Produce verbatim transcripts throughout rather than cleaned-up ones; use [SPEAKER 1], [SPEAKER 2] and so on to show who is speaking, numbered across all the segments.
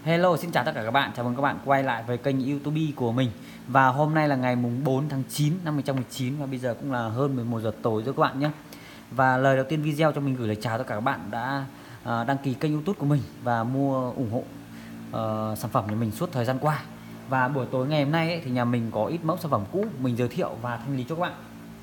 [SPEAKER 1] Hello, xin chào tất cả các bạn. Chào mừng các bạn quay lại với kênh YouTube của mình. Và hôm nay là ngày mùng bốn tháng chín năm hai không một chín và bây giờ cũng là hơn mười một giờ tối rồi các bạn nhé. Và lời đầu tiên video cho mình gửi lời chào tất cả các bạn đã uh, đăng ký kênh YouTube của mình và mua ủng hộ uh, sản phẩm của mình suốt thời gian qua. Và buổi tối ngày hôm nay ấy, thì nhà mình có ít mẫu sản phẩm cũ mình giới thiệu và thanh lý cho các bạn.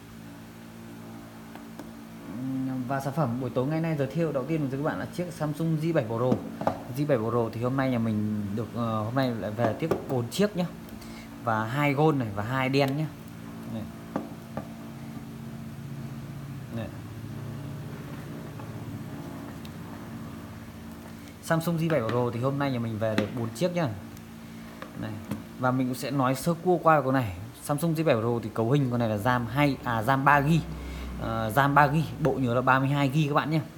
[SPEAKER 1] Và sản phẩm buổi tối ngày nay giới thiệu đầu tiên với các bạn là chiếc Samsung J bảy Pro. J bảy Pro thì hôm nay nhà mình được uh, hôm nay lại về tiếp bốn chiếc nhé. Và hai gold này và hai đen nhé. Này. Này. Samsung J bảy Pro thì hôm nay nhà mình về được bốn chiếc nhá. Này. Và mình cũng sẽ nói sơ qua qua con này. Samsung J bảy Pro thì cấu hình con này là RAM hai à RAM ba gi bi. Uh, RAM ba gi bi, bộ nhớ là ba mươi hai gi bi các bạn nhé.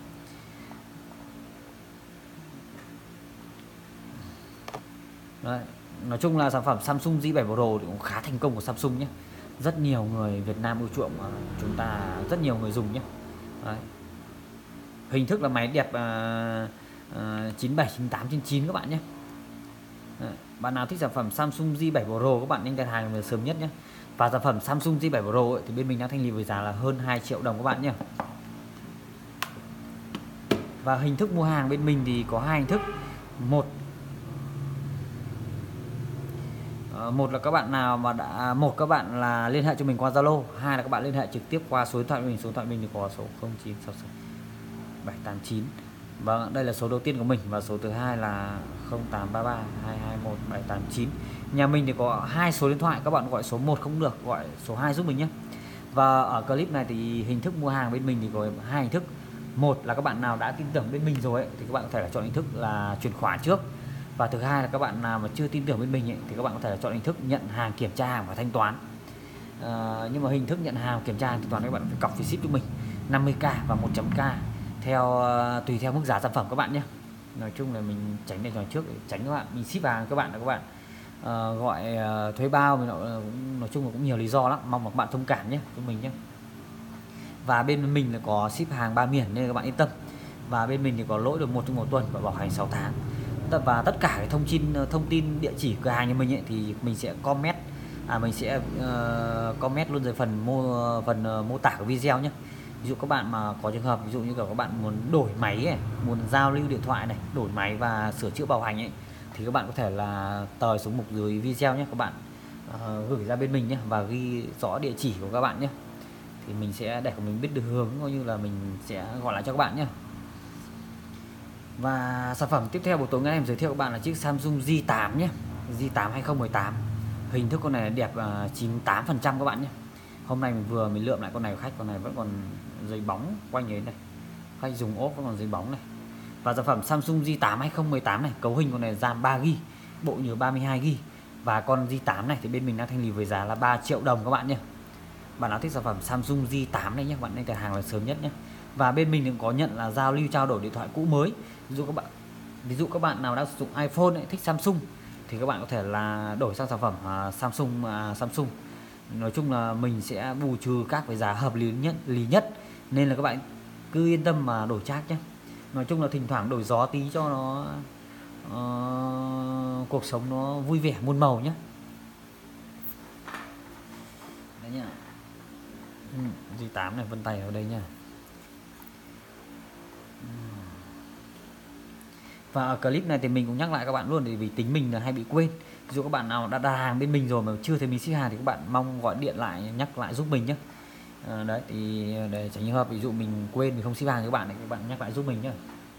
[SPEAKER 1] Đấy. Nói chung là sản phẩm Samsung J bảy Pro thì cũng khá thành công của Samsung nhé. Rất nhiều người Việt Nam ưa chuộng, chúng ta rất nhiều người dùng nhé. Đấy. Hình thức là máy đẹp uh, uh, chín bảy chín tám trên chín các bạn nhé. Đấy. Bạn nào thích sản phẩm Samsung J bảy Pro các bạn nhanh đặt hàng sớm nhất nhé. Và sản phẩm Samsung J bảy Pro ấy, thì bên mình đang thanh lý với giá là hơn hai triệu đồng các bạn nhé. Và hình thức mua hàng bên mình thì có hai hình thức. Một một là các bạn nào mà đã một các bạn là liên hệ cho mình qua Zalo, hai là các bạn liên hệ trực tiếp qua số điện thoại của mình. Số điện thoại mình thì có số không chín sáu sáu bảy tám chín. Và đây là số đầu tiên của mình và số thứ hai là không tám ba ba hai hai một bảy tám chín. Nhà mình thì có hai số điện thoại, các bạn gọi số một không được, gọi số hai giúp mình nhé. Và ở clip này thì hình thức mua hàng bên mình thì có hai hình thức. Một là các bạn nào đã tin tưởng bên mình rồi ấy, thì các bạn có thể là chọn hình thức là chuyển khoản trước. Và thứ hai là các bạn nào mà chưa tin tưởng bên mình ấy, thì các bạn có thể là chọn hình thức nhận hàng, kiểm tra hàng và thanh toán. À, nhưng mà hình thức nhận hàng, kiểm tra hàng, thanh toán các bạn phải cọc phí ship cho mình năm mươi k và một trăm k theo uh, tùy theo mức giá sản phẩm các bạn nhé. Nói chung là mình tránh để nói trước để tránh các bạn mình ship hàng các bạn là các bạn uh, gọi uh, thuế bao mình nói, nói chung là cũng nhiều lý do lắm, mong các bạn thông cảm nhé cho mình nhé. Và bên mình là có ship hàng ba miền nên các bạn yên tâm. Và bên mình thì có lỗi được một trong một tuần và bảo hành sáu tháng. Và tất cả cái thông tin thông tin địa chỉ cửa hàng nhà mình ấy, thì mình sẽ comment à mình sẽ uh, comment luôn dưới phần mô phần uh, mô tả của video nhé. Ví dụ các bạn mà có trường hợp ví dụ như kiểu các bạn muốn đổi máy ấy, muốn giao lưu điện thoại này, đổi máy và sửa chữa bảo hành ấy, thì các bạn có thể là tời xuống mục dưới video nhé, các bạn uh, gửi ra bên mình nhé và ghi rõ địa chỉ của các bạn nhé, thì mình sẽ để của mình biết được hướng, coi như là mình sẽ gọi lại cho các bạn nhé. Và sản phẩm tiếp theo buổi tối ngày em giới thiệu các bạn là chiếc Samsung J tám nhé, J tám hai không một tám. Hình thức con này đẹp uh, chín mươi tám phần trăm các bạn nhé. Hôm nay mình vừa mình lượm lại con này của khách, con này vẫn còn giấy bóng quanh ấy này, khách dùng ốp vẫn còn giấy bóng này. Và sản phẩm Samsung J tám hai không một tám này, cấu hình con này RAM ba gi bi, bộ nhớ ba mươi hai gi bi. Và con J tám này thì bên mình đang thanh lý với giá là ba triệu đồng các bạn nhé. Bạn nào thích sản phẩm Samsung J tám này nhé, bạn nên đặt hàng là sớm nhất nhé. Và bên mình cũng có nhận là giao lưu trao đổi điện thoại cũ mới. Ví dụ các bạn ví dụ các bạn nào đang sử dụng iPhone ấy, thích Samsung thì các bạn có thể là đổi sang sản phẩm uh, Samsung uh, Samsung. Nói chung là mình sẽ bù trừ các với giá hợp lý nhất lý nhất, nên là các bạn cứ yên tâm mà đổi chác nhé. Nói chung là thỉnh thoảng đổi gió tí cho nó uh, cuộc sống nó vui vẻ muôn màu nhé. Đấy nhá. Ừ, J tám này vân tay ở đây nha. Và ở clip này thì mình cũng nhắc lại các bạn luôn, thì vì tính mình là hay bị quên. Ví dụ các bạn nào đã đặt hàng bên mình rồi mà chưa thấy mình ship hàng thì các bạn mong gọi điện lại nhắc lại giúp mình nhé. À, đấy thì để tránh trường hợp ví dụ mình quên mình không ship hàng cho các bạn thì các bạn nhắc lại giúp mình nhé.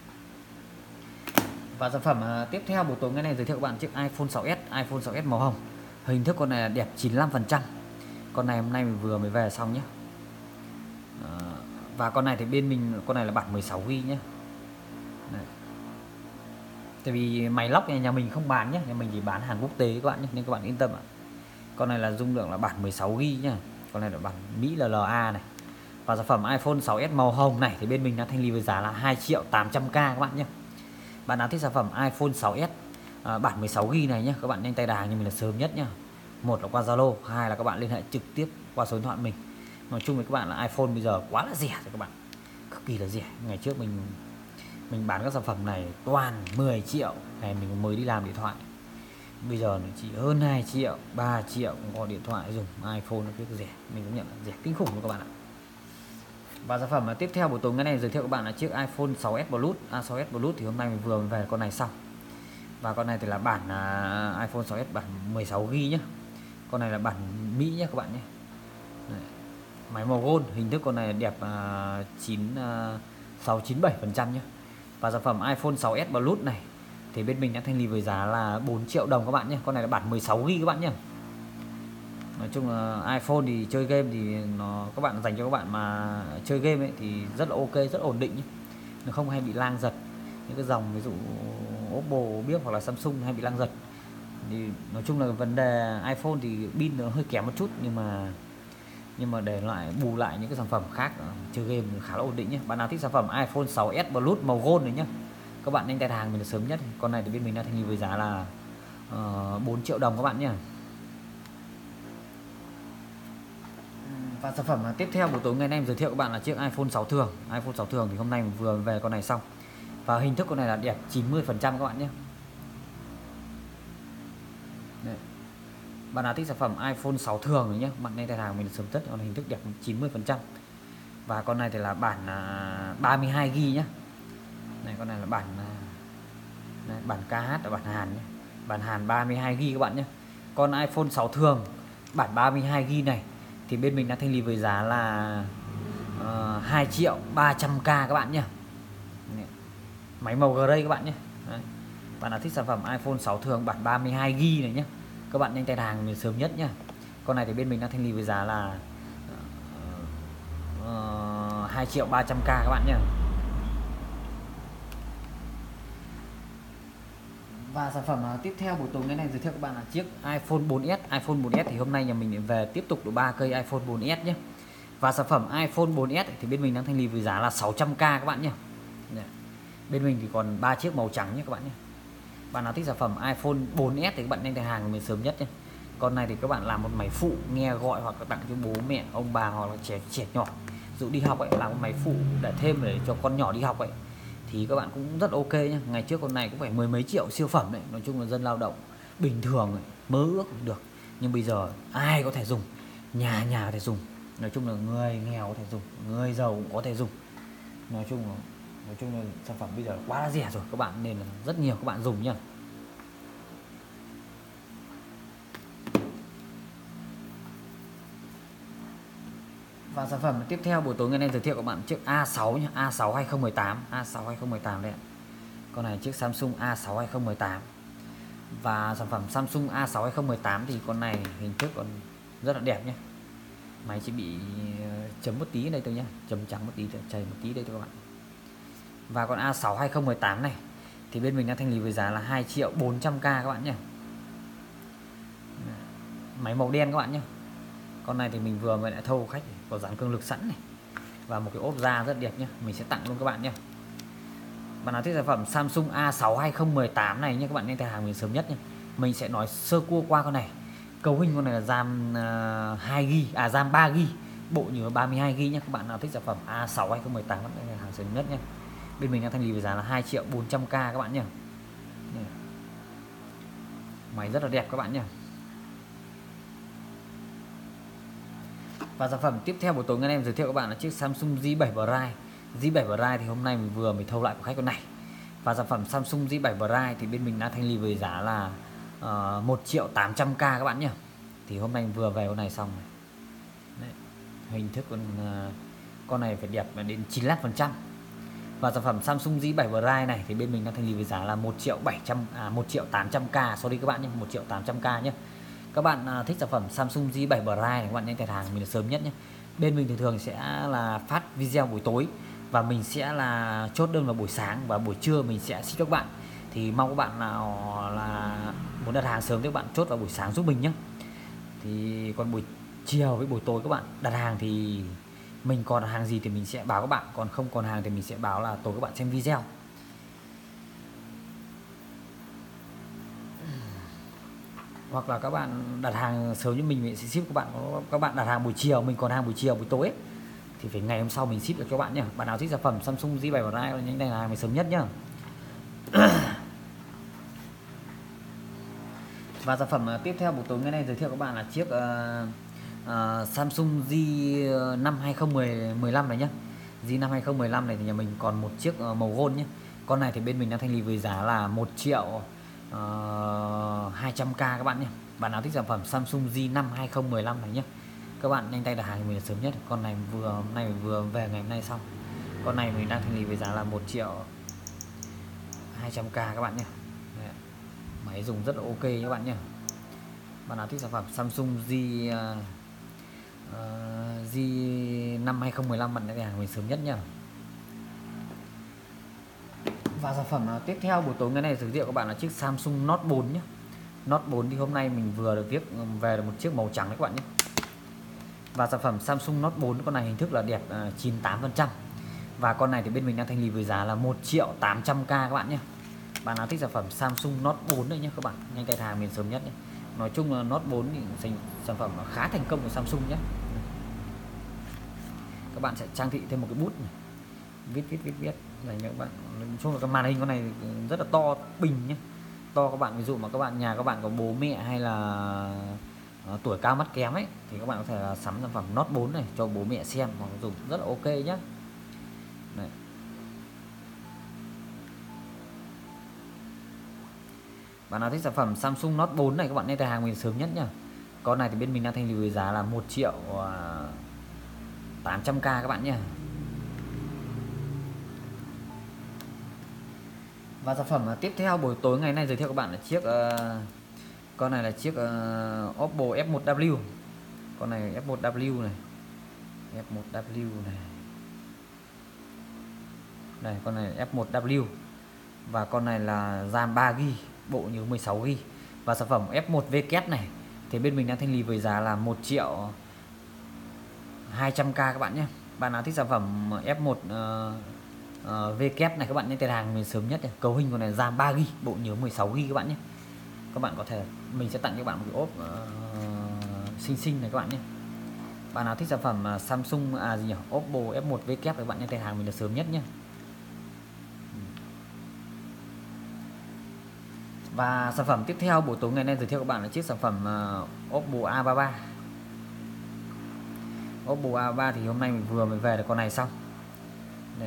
[SPEAKER 1] Và sản phẩm uh, tiếp theo buổi tối ngày này giới thiệu các bạn chiếc iPhone sáu S, iPhone sáu S màu hồng. Hình thức con này là đẹp chín mươi lăm phần trăm. Con này hôm nay mình vừa mới về xong nhé. À, và con này thì bên mình con này là bản mười sáu gi bi nhé. Đấy. Tại vì máy lóc này nhà mình không bán nhé, nhà mình chỉ bán hàng quốc tế các bạn nhé, nên các bạn yên tâm ạ. Con này là dung lượng là bản mười sáu gi bi nhá. Con này là bản Mỹ là lờ a này. Và sản phẩm iPhone sáu S màu hồng này thì bên mình đã thanh lý với giá là hai triệu tám trăm k các bạn nhé. Bạn nào thích sản phẩm iPhone sáu S à, bản mười sáu gi bi này nhé, các bạn nhanh tay đặt hàng như mình là sớm nhất nhá. Một là qua Zalo, hai là các bạn liên hệ trực tiếp qua số điện thoại mình. Nói chung với các bạn là iPhone bây giờ quá là rẻ rồi các bạn, cực kỳ là rẻ. Ngày trước mình Mình bán các sản phẩm này toàn mười triệu. Ngày mình mới đi làm điện thoại, bây giờ nó chỉ hơn hai triệu, ba triệu cũng có điện thoại dùng iPhone nó cứ rẻ. Mình cũng nhận là rẻ kinh khủng luôn các bạn ạ. Và sản phẩm tiếp theo buổi tối ngày này giới thiệu các bạn là chiếc iPhone sáu S Plus. A sáu S Plus thì hôm nay mình vừa về con này xong. Và con này thì là bản uh, iPhone sáu S bản mười sáu gi ga bai nhé. Con này là bản Mỹ nhé các bạn nhé. Đấy. Máy màu gold, hình thức con này đẹp uh, chín sáu chín bảy phần trăm nhé. Và sản phẩm iPhone sáu S Plus này thì bên mình đã thanh lý với giá là bốn triệu đồng các bạn nhé. Con này là bản mười sáu gi ga bai các bạn nhé. Nói chung là iPhone thì chơi game thì nó các bạn dành cho các bạn mà chơi game ấy thì rất là ok, rất ổn định nhé. Nó không hay bị lang giật. Những cái dòng ví dụ Oppo, biết hoặc là Samsung hay bị lang giật. Thì nói chung là vấn đề iPhone thì pin nó hơi kém một chút, nhưng mà nhưng mà để lại bù lại những cái sản phẩm khác chơi game khá là ổn định nhé. Bạn nào thích sản phẩm iPhone sáu S Plus màu gold này nhé, các bạn nhanh tay hàng mình là sớm nhất. Con này thì bên mình đã thanh lý với giá là uh, bốn triệu đồng các bạn nhé. Và sản phẩm tiếp theo buổi tối ngày nay em giới thiệu các bạn là chiếc iPhone sáu thường. iPhone sáu thường thì hôm nay mình vừa về con này xong. Và hình thức con này là đẹp chín mươi phần trăm các bạn nhé. Đấy. Bạn nào thích sản phẩm iPhone sáu thường rồi nhé, bạn nhanh tay hàng mình sớm tất. Con hình thức đẹp chín mươi phần trăm. Và con này thì là bản uh, ba mươi hai gi ga bai nhé. Này, con này là bản uh, này, bản ca hát ở bản Hàn nhé. Bản Hàn ba mươi hai gi ga bai các bạn nhé. Con iPhone sáu thường bản ba mươi hai gi ga bai này thì bên mình đã thanh lý với giá là uh, hai triệu ba trăm k các bạn nhé. Máy màu gray các bạn nhé. Đấy. Bạn nào thích sản phẩm iPhone sáu thường bản ba mươi hai gi ga bai này nhé, các bạn nhanh tay hàng mình sớm nhất nhé. Con này thì bên mình đã thanh lý với giá là uh, hai triệu ba trăm k các bạn nhé. Và sản phẩm uh, tiếp theo buổi tối ngày này giới thiệu các bạn là chiếc iPhone bốn S. iPhone bốn S thì hôm nay nhà mình về tiếp tục được ba cây iPhone bốn S nhé. Và sản phẩm iPhone bốn S thì bên mình đang thanh lý với giá là sáu trăm k các bạn nhé. Đấy. Bên mình thì còn ba chiếc màu trắng nhé các bạn nhé. Bạn nào thích sản phẩm iPhone bốn S thì các bạn nhanh tay hàng của mình sớm nhất nhé. Con này thì các bạn làm một máy phụ nghe gọi hoặc là tặng cho bố mẹ, ông bà hoặc là trẻ trẻ nhỏ, dụ đi học ấy, làm một máy phụ để thêm để cho con nhỏ đi học ấy, thì các bạn cũng rất ok nhé. Ngày trước con này cũng phải mười mấy triệu siêu phẩm đấy. Nói chung là dân lao động bình thường ấy, mơ ước cũng được, nhưng bây giờ ai có thể dùng, nhà nhà có thể dùng. Nói chung là người nghèo có thể dùng, người giàu cũng có thể dùng. Nói chung là nói chung là sản phẩm bây giờ quá là rẻ rồi các bạn, nên là rất nhiều các bạn dùng nhá. Và sản phẩm tiếp theo buổi tối ngày nay giới thiệu các bạn chiếc A sáu nhá, A sáu hai không một tám, A sáu hai không một tám đây ạ. Con này chiếc Samsung A sáu hai không một tám. Và sản phẩm Samsung A sáu hai không một tám thì con này hình thức còn rất là đẹp nhé. Máy chỉ bị chấm một tí đây thôi nhá, chấm trắng một tí, chảy một tí đây cho các bạn. Và con A sáu hai không một tám này thì bên mình đã thanh lý với giá là hai triệu bốn trăm k các bạn nhé. Máy màu đen các bạn nhé. Con này thì mình vừa mới đã thâu khách, có dán cường lực sẵn này và một cái ốp da rất đẹp nhé, mình sẽ tặng luôn các bạn nhé. Bạn nào thích sản phẩm Samsung A sáu hai không một tám này nhé, các bạn nên tay hàng mình sớm nhất nhé. Mình sẽ nói sơ cua qua con này. Cấu hình con này là RAM uh, hai gi ga bai, à RAM ba gi ga bai, bộ nhớ ba mươi hai gi ga bai nhé. Các bạn nào thích sản phẩm A sáu hai không một tám các bạn nên hàng sớm nhất nhé. Bên mình đang thanh lý với giá là hai triệu bốn trăm k các bạn nhé. Máy rất là đẹp các bạn nhé. Và sản phẩm tiếp theo buổi tối ngày em giới thiệu các bạn là chiếc Samsung J bảy Prime. J bảy Prime thì hôm nay mình vừa mới thâu lại của khách con này. Và sản phẩm Samsung J bảy Prime thì bên mình đã thanh lý với giá là uh, một triệu tám trăm k các bạn nhé. Thì hôm nay mình vừa về con này xong này. Đấy. Hình thức con uh, con này phải đẹp đến chín mươi lăm phần trăm. Và sản phẩm Samsung J bảy Prime này thì bên mình đã thanh lý với giá là một triệu bảy trăm à một triệu tám trăm k, sorry các bạn nhé, một triệu tám trăm k nhé. Các bạn à, thích sản phẩm Samsung J bảy Prime này, các bạn nhanh tay hàng mình là sớm nhất nhé. Bên mình thường thường sẽ là phát video buổi tối và mình sẽ là chốt đơn vào buổi sáng, và buổi trưa mình sẽ ship cho các bạn. Thì mong các bạn nào là muốn đặt hàng sớm thì các bạn chốt vào buổi sáng giúp mình nhé. Thì còn buổi chiều với buổi tối các bạn đặt hàng thì mình còn hàng gì thì mình sẽ báo các bạn, còn không còn hàng thì mình sẽ báo là tối các bạn xem video. Hoặc là các bạn đặt hàng sớm như mình, mình sẽ ship các bạn. Các bạn đặt hàng buổi chiều, mình còn hàng buổi chiều buổi tối ấy, thì phải ngày hôm sau mình ship được cho bạn nhá. Bạn nào thích sản phẩm Samsung J bảy Prime nhanh tay hàng mình sớm nhất nhá. Và sản phẩm tiếp theo buổi tối ngày nay giới thiệu các bạn là chiếc uh, uh, Samsung J năm hai không một lăm này nhé. J năm hai không một lăm này thì nhà mình còn một chiếc uh, màu gold nhé. Con này thì bên mình đang thanh lý với giá là một triệu hai trăm k các bạn nhé. Bạn nào thích sản phẩm Samsung J năm hai không một lăm này nhé, các bạn nhanh tay đặt hàng mình sớm nhất. Con này vừa hôm nay vừa về ngày hôm nay xong. Con này mình đang thanh lý với giá là một triệu hai trăm k các bạn nhé. Máy dùng rất là ok các bạn nhé. Bạn nào thích sản phẩm Samsung J uh, J năm hai không một lăm bạn đặt hàng mình sớm nhất nhá. Và sản phẩm tiếp theo buổi tối ngày này giới thiệu các bạn là chiếc Samsung Note bốn nhé. Note bốn thì hôm nay mình vừa được viết về được một chiếc màu trắng đấy các bạn nhé. Và sản phẩm Samsung Note bốn con này hình thức là đẹp uh, chín mươi tám phần trăm. Và con này thì bên mình đang thanh lý với giá là một triệu tám trăm k các bạn nhé. Bạn nào thích sản phẩm Samsung Note bốn đây nhé các bạn, nhanh tay hàng mình sớm nhất nhé. Nói chung là Note bốn thì sản phẩm khá thành công của Samsung nhé. Các bạn sẽ trang thị thêm một cái bút này. Viết viết viết viết này các bạn. Nói chung là cái màn hình con này rất là to, bình nhé. To các bạn, ví dụ mà các bạn nhà các bạn có bố mẹ hay là uh, tuổi cao mắt kém ấy thì các bạn có thể là sắm sản phẩm Note bốn này cho bố mẹ xem hoặc dùng rất là ok nhé. Này. Bạn nào thích sản phẩm Samsung Note bốn này các bạn nên đặt hàng mình sớm nhất nhá. Con này thì bên mình đang thanh lý với giá là một triệu tám trăm k các bạn nhé. Và sản phẩm tiếp theo buổi tối ngày nay giới thiệu các bạn là chiếc uh, con này là chiếc uh, Oppo F một W. Con này F một W này, F một W này. Đây, con này F một W. Và con này là RAM ba gi ga bai, bộ nhớ mười sáu gi ga bai. Và sản phẩm F một W này thì bên mình đang thanh lý với giá là một triệu hai trăm k các bạn nhé. Bạn nào thích sản phẩm F một uh, uh, W này các bạn nên đặt hàng mình sớm nhất này. Cấu hình con này RAM ba gi ga bai, bộ nhớ mười sáu gi ga bai các bạn nhé. Các bạn có thể mình sẽ tặng cho bạn một cái ốp uh, xinh xinh này các bạn nhé. Bạn nào thích sản phẩm uh, Samsung à gì nhỉ? Oppo F một W các bạn nên đặt hàng mình được sớm nhất nhé. Và sản phẩm tiếp theo buổi tối ngày nay giới thiệu các bạn là chiếc sản phẩm uh, Oppo A ba mươi ba. Oppo A ba mươi ba thì hôm nay mình vừa mới về được con này xong. Đây.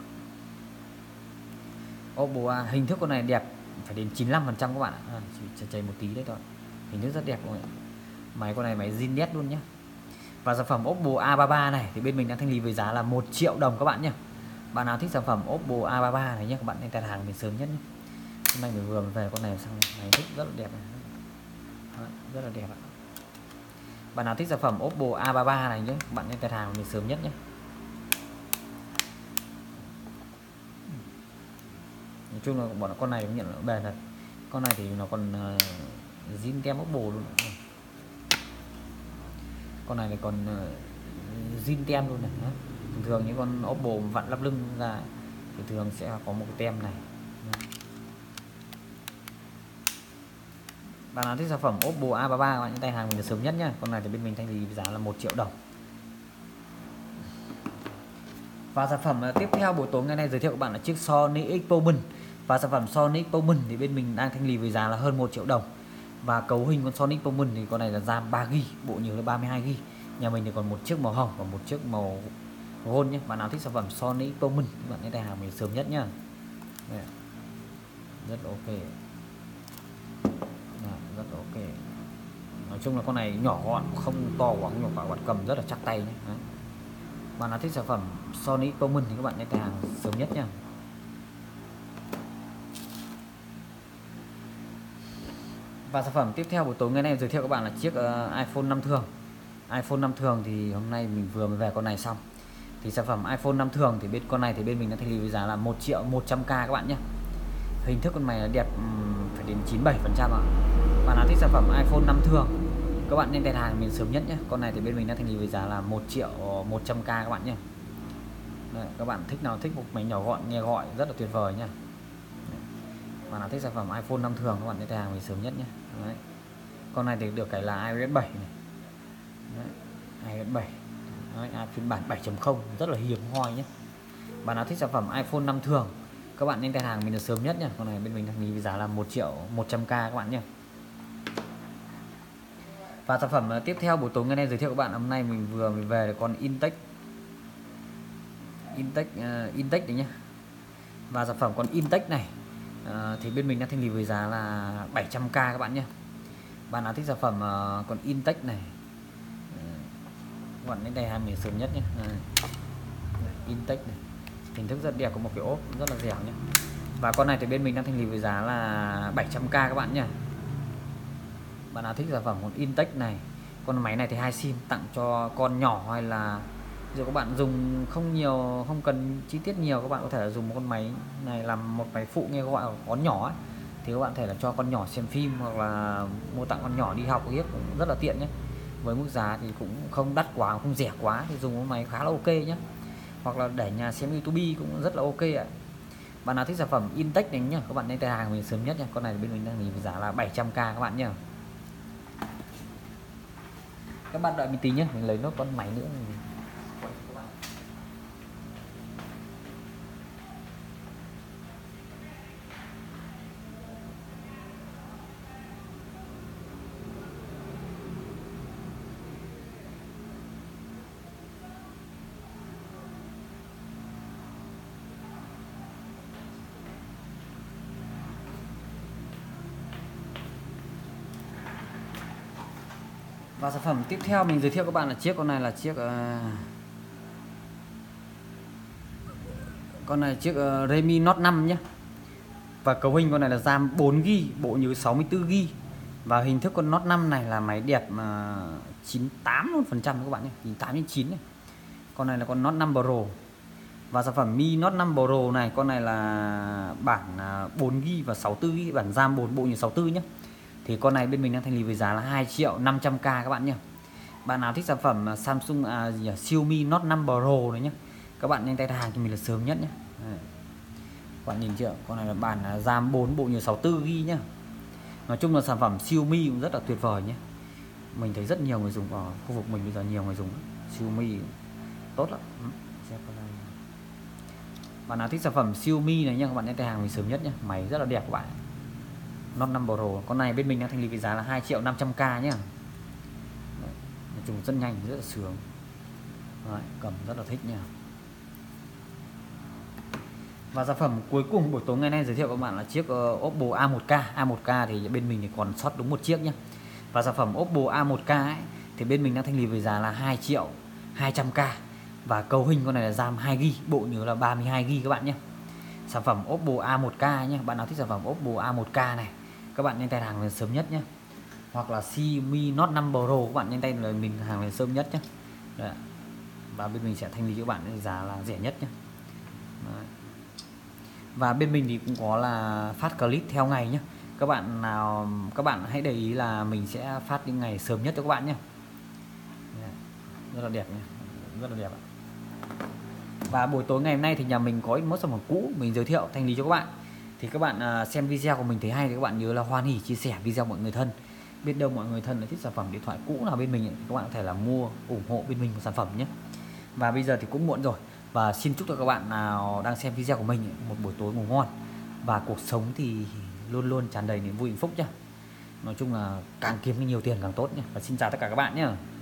[SPEAKER 1] Oppo A, hình thức con này đẹp phải đến chín mươi lăm phần trăm các bạn ạ. À, chỉ chảy một tí đấy thôi. Hình thức rất đẹp luôn. Máy con này máy zin nét luôn nhé. Và sản phẩm Oppo A ba mươi ba này thì bên mình đang thanh lý với giá là một triệu đồng các bạn nhé. Bạn nào thích sản phẩm Oppo A ba mươi ba này nhé, các bạn nên đặt hàng mình sớm nhất nhé. Hôm nay mình vừa về con này xong, này thích rất là đẹp này. Đó, rất là đẹp ạ. Bạn nào thích sản phẩm Oppo A ba mươi ba này nhé, bạn nên đặt hàng mình sớm nhất nhé. Nói chung là bọn con này cũng nhận là bền thật. Con này thì nó còn uh, zin tem Oppo luôn. Con này thì còn uh, zin tem luôn này. Đó. Thường thường những con Oppo vặn lắp lưng ra thì thường sẽ có một cái tem này. Đó. Bạn nào thích sản phẩm Oppo A ba mươi ba các bạn tay hàng mình được sớm nhất nhé. Con này thì bên mình thanh lý giá là một triệu đồng. Và sản phẩm tiếp theo buổi tối ngày nay giới thiệu các bạn là chiếc Sony Xperia. Và sản phẩm Sony Xperia thì bên mình đang thanh lý với giá là hơn một triệu đồng. Và cấu hình con Sony Xperia thì con này là RAM ba gi ga bai, bộ nhớ là ba mươi hai gi ga bai. Nhà mình thì còn một chiếc màu hồng và một chiếc màu gold nhé. Bạn nào thích sản phẩm Sony Xperia các bạn hãy đặt hàng mình sớm nhất nhá. Đây. Rất ok. Đây, rất ok. Nói chung là con này nhỏ gọn, không to quá, không nhỏ quá, bạn cầm rất là chắc tay nhé. Đấy. Bạn nào thích sản phẩm Sony Xperia thì các bạn hãy đặt hàng sớm nhất nhá. Và sản phẩm tiếp theo buổi tối ngày nay giới thiệu các bạn là chiếc uh, iPhone năm thường. iPhone năm thường thì hôm nay mình vừa mới về con này xong. Thì sản phẩm iPhone năm thường thì bên con này thì bên mình đã thanh lý với giá là một triệu một trăm k các bạn nhé. Hình thức con này là đẹp um, phải đến chín mươi bảy phần trăm ạ. Bạn nào thích sản phẩm iPhone năm thường các bạn nên đặt hàng mình sớm nhất nhé. Con này thì bên mình đã thanh lý với giá là một triệu một trăm k các bạn nhé. Đấy, các bạn thích nào thích một máy nhỏ gọn nghe gọi rất là tuyệt vời nhá. Bạn nào thích sản phẩm iPhone năm thường các bạn nên đặt hàng mình sớm nhất nhé. Con này thì được cái là iOS bảy này. Đấy, iOS bảy Đấy, phiên bản bảy chấm không rất là hiếm hoi nhé. Bạn nào thích sản phẩm iPhone năm thường các bạn nên đặt hàng mình được sớm nhất nhé. Con này bên mình đang với giá là một triệu một trăm k các bạn nhé. Và sản phẩm tiếp theo buổi tối ngày nay giới thiệu các bạn, hôm nay mình vừa mới về được con Intech Intech uh, Intech đấy nhé. Và sản phẩm con Intech này uh, thì bên mình đang thanh lý với giá là bảy trăm k các bạn nhé. Bạn nào thích sản phẩm uh, con Intech này uh, các bạn nên đặt hàng mình sớm nhất nhé. uh, Intech này hình thức rất đẹp, có một cái ốp rất là dẻo nhé. Và con này thì bên mình đang thanh lý với giá là bảy trăm k các bạn nhé. Bạn nào thích sản phẩm con Intech này, con máy này thì hai sim, tặng cho con nhỏ hay là dù các bạn dùng không nhiều, không cần chi tiết nhiều, các bạn có thể là dùng một con máy này làm một máy phụ nghe gọi là con nhỏ ấy. Thì các bạn có thể là cho con nhỏ xem phim hoặc là mua tặng con nhỏ đi học biết cũng rất là tiện nhé. Với mức giá thì cũng không đắt quá, không rẻ quá, thì dùng con máy khá là ok nhé. Hoặc là để nhà xem YouTube cũng rất là ok ạ. Bạn nào thích sản phẩm Intech này nhá, các bạn nên đặt hàng mình sớm nhất nha. Con này bên mình đang với giá là bảy trăm k các bạn nhé. Các bạn đợi mình tí nhé, mình lấy nốt con máy nữa. Và sản phẩm tiếp theo mình giới thiệu các bạn là chiếc con này là chiếc uh, con này chiếc uh, Redmi Note năm nhé. Và cấu hình con này là RAM bốn gi ga bai, bộ nhớ sáu mươi tư gi ga bai. Và hình thức con Note năm này là máy đẹp mà chín mươi tám phần trăm các bạn nhé, chín mươi tám trên chín này. Con này là con Note năm Pro. Và sản phẩm Mi Note năm Pro này, con này là bản bốn gi ga bai và sáu mươi tư gi ga bai, bản RAM bốn, bộ nhớ sáu mươi tư nhé. Thì con này bên mình đang thanh lý với giá là hai triệu năm trăm k các bạn nhé. Bạn nào thích sản phẩm Samsung à, gì à, Xiaomi Note năm Pro này nhé, các bạn nhanh tay đặt hàng cho mình là sớm nhất nhé. Đây. Các bạn nhìn chưa, con này là bản RAM bốn, bộ nhớ sáu mươi tư gi ga bai nhé. Nói chung là sản phẩm Xiaomi cũng rất là tuyệt vời nhé. Mình thấy rất nhiều người dùng ở khu vực mình bây giờ, nhiều người dùng Xiaomi tốt lắm. Bạn nào thích sản phẩm Xiaomi này nhé, các bạn nhanh tay hàng mình sớm nhất nhé. Máy rất là đẹp các bạn. Note năm Pro, con này bên mình đang thanh lý với giá là hai triệu năm trăm k nhé. Nói chung rất nhanh, rất là sướng. Đấy, cầm rất là thích nha. Và sản phẩm cuối cùng buổi tối ngày nay giới thiệu các bạn là chiếc uh, Oppo A một k. A một k thì bên mình thì còn sót đúng một chiếc nhé. Và sản phẩm Oppo A một k ấy, thì bên mình đang thanh lý với giá là hai triệu hai trăm k. Và cấu hình con này là RAM hai gi ga bai, bộ nhớ là ba mươi hai gi ga bai các bạn nhé. Sản phẩm Oppo A một k nhé. Bạn nào thích sản phẩm Oppo A một k này, các bạn nhanh tay hàng lên sớm nhất nhé. Hoặc là Xiaomi Note năm Pro, các bạn nhanh tay là mình hàng lên sớm nhất nhé. Đấy. Và bên mình sẽ thanh lý cho các bạn giá là rẻ nhất nhé. Đấy. Và bên mình thì cũng có là phát clip theo ngày nhé. Các bạn nào các bạn hãy để ý là mình sẽ phát những ngày sớm nhất cho các bạn nhé. Đấy. Rất là đẹp nhé, rất là đẹp ạ. Và buổi tối ngày hôm nay thì nhà mình có một sản phẩm cũ mình giới thiệu thanh lý cho các bạn. Thì các bạn xem video của mình thấy hay thì các bạn nhớ là hoan hỉ chia sẻ video mọi người thân. Biết đâu mọi người thân là thích sản phẩm điện thoại cũ nào bên mình thì các bạn có thể là mua ủng hộ bên mình một sản phẩm nhé. Và bây giờ thì cũng muộn rồi, và xin chúc cho các bạn nào đang xem video của mình một buổi tối ngủ ngon và cuộc sống thì luôn luôn tràn đầy niềm vui hạnh phúc nhé. Nói chung là càng kiếm nhiều tiền càng tốt nhé. Và xin chào tất cả các bạn nhé.